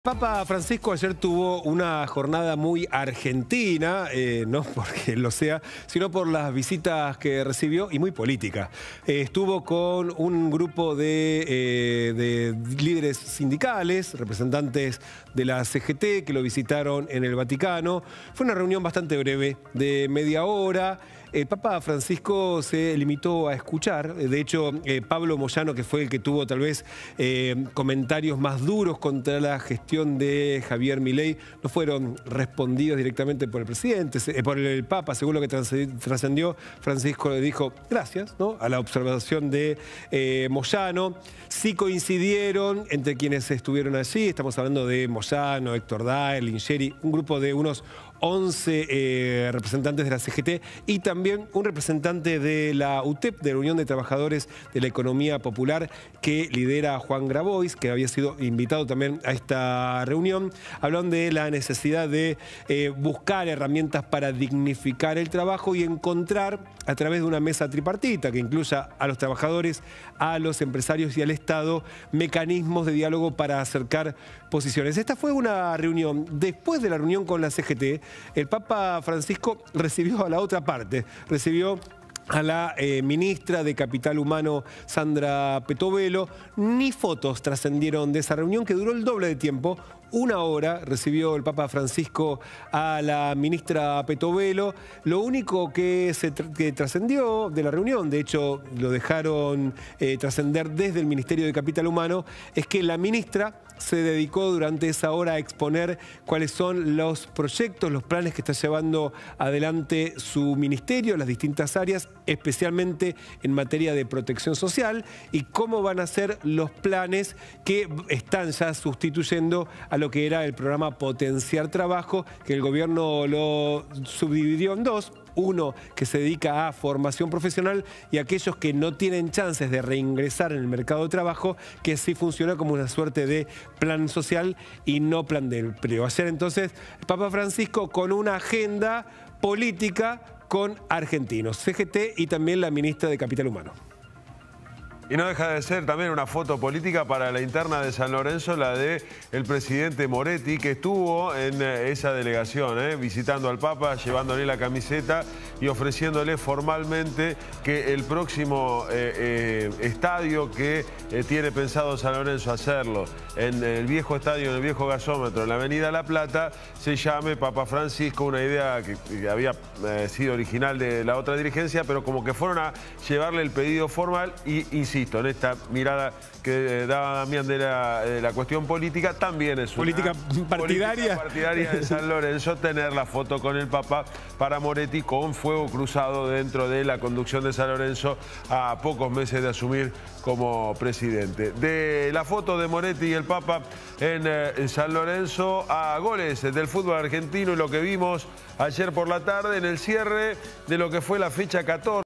Papa Francisco ayer tuvo una jornada muy argentina, no porque lo sea, sino por las visitas que recibió y muy política. Estuvo con un grupo de líderes sindicales, representantes de la CGT, que lo visitaron en el Vaticano. Fue una reunión bastante breve, de media hora. El Papa Francisco se limitó a escuchar. De hecho, Pablo Moyano, que fue el que tuvo tal vez comentarios más duros contra la gestión de Javier Milei, no fueron respondidos directamente por el presidente, por el Papa. Según lo que trascendió, Francisco le dijo gracias, ¿no?, a la observación de Moyano. Sí coincidieron entre quienes estuvieron allí. Estamos hablando de Moyano, Héctor Daer, Lingeri, un grupo de unos 11 representantes de la CGT y también un representante de la UTEP, de la Unión de Trabajadores de la Economía Popular, que lidera Juan Grabois, que había sido invitado también a esta reunión. Hablan de la necesidad de buscar herramientas para dignificar el trabajo y encontrar, a través de una mesa tripartita que incluya a los trabajadores, a los empresarios y al Estado, mecanismos de diálogo para acercar posiciones. Esta fue una reunión. Después de la reunión con la CGT, el Papa Francisco recibió a la otra parte, recibió a la ministra de Capital Humano, Sandra Petovelo. Ni fotos trascendieron de esa reunión, que duró el doble de tiempo. Una hora recibió el Papa Francisco a la ministra Petovelo. Lo único que trascendió de la reunión, de hecho lo dejaron trascender desde el Ministerio de Capital Humano, es que la ministra se dedicó durante esa hora a exponer cuáles son los proyectos, los planes que está llevando adelante su ministerio, las distintas áreas, especialmente en materia de protección social, y cómo van a ser los planes que están ya sustituyendo a lo que era el programa Potenciar Trabajo, que el gobierno lo subdividió en dos. Uno que se dedica a formación profesional y aquellos que no tienen chances de reingresar en el mercado de trabajo, que sí funciona como una suerte de plan social y no plan de empleo. Ayer entonces el Papa Francisco con una agenda política con argentinos, CGT y también la ministra de Capital Humano. Y no deja de ser también una foto política para la interna de San Lorenzo, la de el presidente Moretti, que estuvo en esa delegación, visitando al Papa, llevándole la camiseta y ofreciéndole formalmente que el próximo estadio que tiene pensado San Lorenzo hacerlo en el viejo estadio, en el viejo gasómetro, en la avenida La Plata, se llame Papa Francisco, una idea que había sido original de la otra dirigencia, pero como que fueron a llevarle el pedido formal y, insisto, en esta mirada que daba Damián de la cuestión política, también es una política partidaria de San Lorenzo tener la foto con el Papa para Moretti con fuego cruzado dentro de la conducción de San Lorenzo a pocos meses de asumir como presidente. De la foto de Moretti y el Papa en San Lorenzo a goles del fútbol argentino y lo que vimos ayer por la tarde en el cierre de lo que fue la fecha 14.